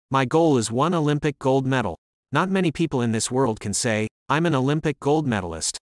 My goal is one Olympic gold medal. Not many people in this world can say, I'm an Olympic gold medalist.